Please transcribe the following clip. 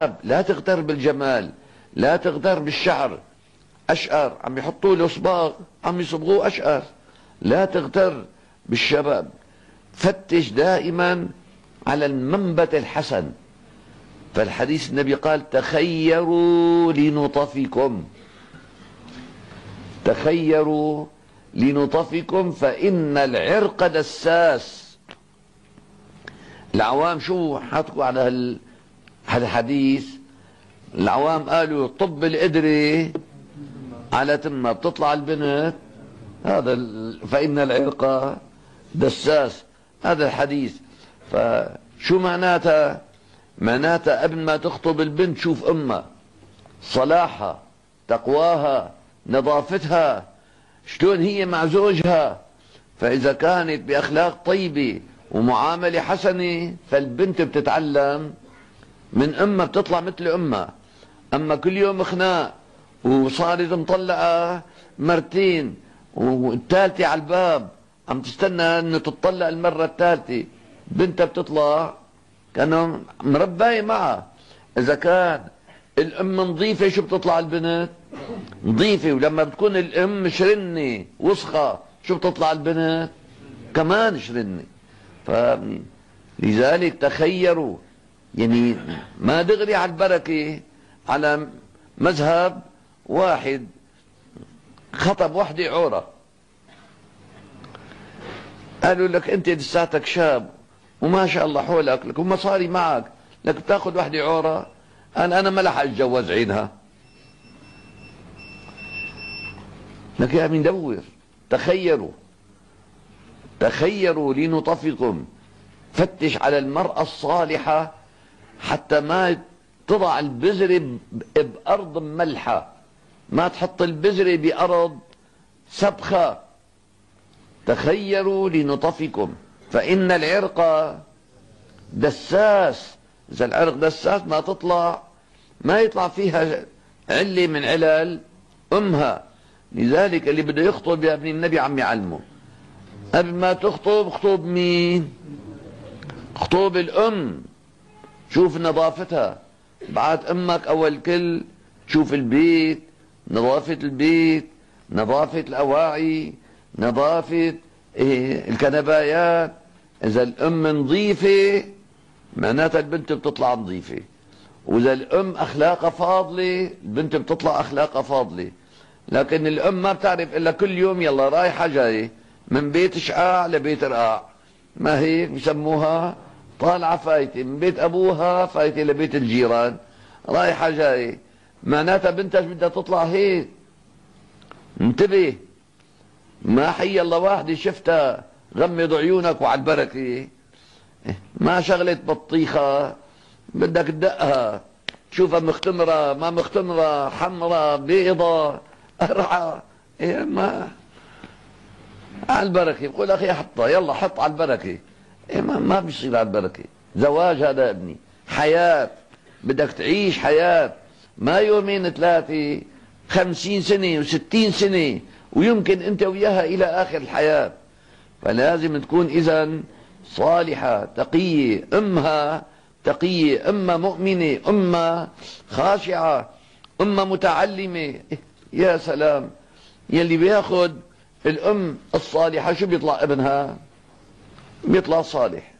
لا تغتر بالجمال، لا تغتر بالشعر أشقر، عم يحطوا له صباغ عم يصبغوه أشقر. لا تغتر بالشباب، فتش دائما على المنبت الحسن. فالحديث النبي قال تخيروا لنطفكم، تخيروا لنطفكم فإن العرق دساس. العوام شو حطوا على هذا الحديث؟ العوام قالوا طب القدرة على تمها بتطلع البنت، هذا فإن العرق دساس، هذا الحديث. فشو معناتها؟ معناتها قبل ما تخطب البنت شوف امها، صلاحها، تقواها، نظافتها، شلون هي مع زوجها. فإذا كانت بأخلاق طيبة ومعاملة حسنة فالبنت بتتعلم من امها، بتطلع مثل امها. اما كل يوم خناق وصارت مطلقة مرتين والثالثة على الباب عم تستنى انه تطلق المرة الثالثة، بنتها بتطلع كانوا مرباية معها. اذا كان الام نظيفة شو بتطلع البنت؟ نظيفة. ولما بتكون الام شرنة وسخة شو بتطلع البنت؟ كمان شرنة. فلذلك تخيروا، يعني ما دغري على البركة على مذهب واحد خطب وحدة عورة، قالوا لك انت لساتك شاب وما شاء الله حولك لك ومصاري معك، لك بتاخذ وحدة عورة؟ انا ما لحق اتجوز عينها. لك يا عمي ندور. تخيروا، تخيروا لنطفكم، فتش على المرأة الصالحة حتى ما تضع البذرة بأرض ملحة، ما تحط البذرة بأرض سبخة. تخيروا لنطفكم فإن العرق دساس. إذا العرق دساس ما تطلع، ما يطلع فيها علة من علل أمها. لذلك اللي بده يخطب يا ابن النبي عم يعلمه قبل ما تخطب، خطب مين؟ خطوب الأم، شوف نظافتها. بعد أمك أول كل شوف البيت، نظافة البيت، نظافة الأواعي، نظافة الكنبايات. إذا الأم نظيفة معناتها البنت بتطلع نظيفة، وإذا الأم أخلاقها فاضلة البنت بتطلع أخلاقها فاضلة. لكن الأم ما بتعرف إلا كل يوم يلا رايحة جاي من بيت شقاع لبيت رقاع، ما هيك بسموها طالعة فايتة من بيت أبوها فايتة لبيت الجيران، رايحة جاي. معناتها بنتك بدها تطلع هيك. انتبه، ما حي الله واحدة شفتها غمض عيونك وعلى البركة، ما شغلة بطيخة بدك تدقها تشوفها مختمرة ما مختمرة، حمراء بيضة قرعة، ما على البركة. بقول أخي حطها يلا حط على البركة. ما بيصير على البركة. زواج هذا ابني حياة، بدك تعيش حياة، ما يومين ثلاثة، 50 سنة و60 سنة، ويمكن أنت وياها إلى آخر الحياة. فلازم تكون إذن صالحة تقية، أمها تقية، أمها مؤمنة، أمها خاشعة، أمها متعلمة. يا سلام، يلي بياخد الأم الصالحة شو بيطلع ابنها؟ بيطلع صالح.